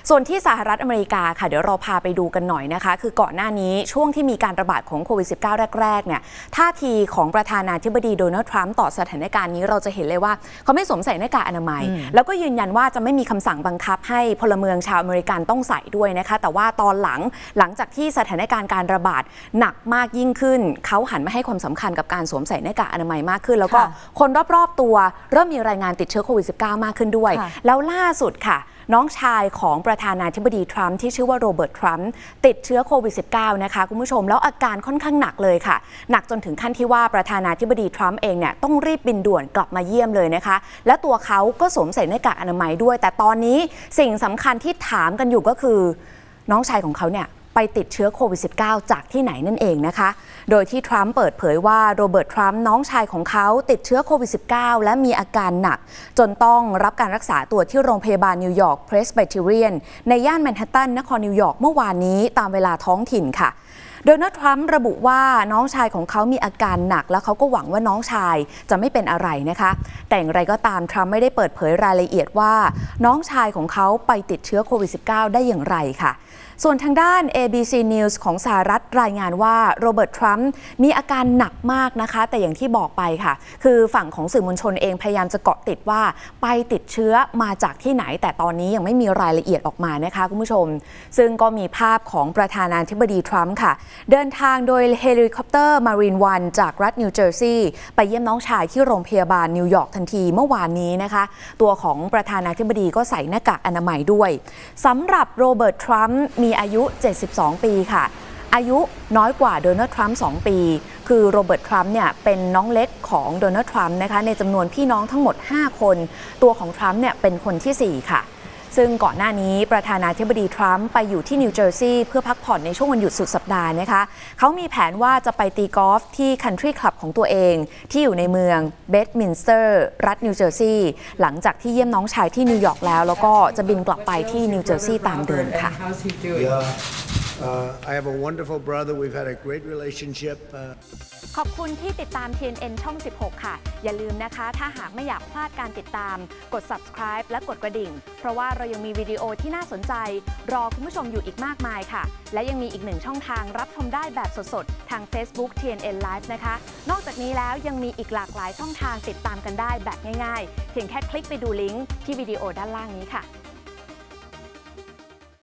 ส่วนที่สหรัฐอเมริกาค่ะเดี๋ยวเราพาไปดูกันหน่อยนะคะคือก่อนหน้านี้ช่วงที่มีการระบาดของโควิด -19 แรกๆเนี่ยท่าทีของประธานาธิบดีโดนัลด์ทรัมป์ต่อสถานการณ์นี้เราจะเห็นเลยว่าเขาไม่สวมใส่หน้ากากอนามัยแล้วก็ยืนยันว่าจะไม่มีคำสั่งบังคับให้พลเมืองชาวอเมริกันต้องใส่ด้วยนะคะแต่ว่าตอนหลังจากที่สถานการณ์การระบาดหนักมากยิ่งขึ้นเขาหันมาให้ความสำคัญกับการสวมใส่หน้ากากอนามัยมากขึ้นแล้วก็คนรอบๆตัวเริ่มมีรายงานติดเชื้อโควิด -19 มากขึ้นด้วยแล้วล่าสุดค่ะน้องชายของประธานาธิบดีทรัมป์ที่ชื่อว่าโรเบิร์ตทรัมป์ติดเชื้อโควิด -19 นะคะคุณผู้ชมแล้วอาการค่อนข้างหนักเลยค่ะหนักจนถึงขั้นที่ว่าประธานาธิบดีทรัมป์เองเนี่ยต้องรีบบินด่วนกลับมาเยี่ยมเลยนะคะและตัวเขาก็สวมใส่หน้ากากอนามัยด้วยแต่ตอนนี้สิ่งสำคัญที่ถามกันอยู่ก็คือน้องชายของเขาเนี่ยไปติดเชื้อโควิด -19 จากที่ไหนนั่นเองนะคะโดยที่ทรัมป์เปิดเผยว่าโรเบิร์ตทรัมป์น้องชายของเขาติดเชื้อโควิด -19 และมีอาการหนักจนต้องรับการรักษาตัวที่โรงพยาบาลนิวยอร์กเพรสไบเทเรียนในย่านแมนฮัตตันนครนิวยอร์กเมื่อวานนี้ตามเวลาท้องถิ่นค่ะโดนัลด์ทรัมป์ระบุว่าน้องชายของเขามีอาการหนักแล้วเขาก็หวังว่าน้องชายจะไม่เป็นอะไรนะคะแต่อย่างไรก็ตามทรัมป์ไม่ได้เปิดเผยรายละเอียดว่าน้องชายของเขาไปติดเชื้อโควิด -19 ได้อย่างไรค่ะส่วนทางด้าน ABC News ของสหรัฐรายงานว่าโรเบิร์ตทรัมป์มีอาการหนักมากนะคะแต่อย่างที่บอกไปค่ะคือฝั่งของสื่อมวลชนเองพยายามจะเกาะติดว่าไปติดเชื้อมาจากที่ไหนแต่ตอนนี้ยังไม่มีรายละเอียดออกมานะคะคุณผู้ชมซึ่งก็มีภาพของประธานาธิบดีทรัมป์ค่ะเดินทางโดยเฮลิคอปเตอร์มารีนวันจากรัฐนิวเจอร์ซีย์ไปเยี่ยมน้องชายที่โรงพยาบาลนิวยอร์กทันทีเมื่อวานนี้นะคะตัวของประธานาธิบดีก็ใส่หน้ากากอนามัยด้วยสำหรับโรเบิร์ตทรัมป์มีอายุ72 ปีค่ะอายุน้อยกว่าโดนัลด์ทรัมป์2 ปีคือโรเบิร์ตทรัมป์เนี่ยเป็นน้องเล็กของโดนัลด์ทรัมป์นะคะในจำนวนพี่น้องทั้งหมด5 คนตัวของทรัมป์เนี่ยเป็นคนที่4ค่ะซึ่งก่อนหน้านี้ประธานาธิบดีทรัมป์ไปอยู่ที่นิวเจอร์ซีย์เพื่อพักผ่อนในช่วงวันหยุดสุดสัปดาห์นะคะเขามีแผนว่าจะไปตีกอล์ฟที่คันทรีคลับของตัวเองที่อยู่ในเมืองเบดมินสเตอร์รัฐนิวเจอร์ซีย์หลังจากที่เยี่ยมน้องชายที่นิวยอร์กแล้วก็จะบินกลับไปที่นิวเจอร์ซีย์ตามเดิมค่ะ I have a wonderful brother. We've had a great relationship. ขอบคุณที่ติดตาม TNN ช่อง 16 ค่ะอย่าลืมนะคะถ้าหากไม่อยากพลาดการติดตามกด subscribe และกดกระดิ่งเพราะว่าเรายังมีวิดีโอที่น่าสนใจรอคุณผู้ชมอยู่อีกมากมายค่ะและยังมีอีก1ช่องทางรับชมได้แบบสดๆทาง Facebook TNN Live นะคะนอกจากนี้แล้วยังมีอีกหลากหลายช่องทางติดตามกันได้แบบง่ายๆเพียงแค่คลิกไปดูลิงก์ที่วิดีโอด้านล่างนี้ค่ะ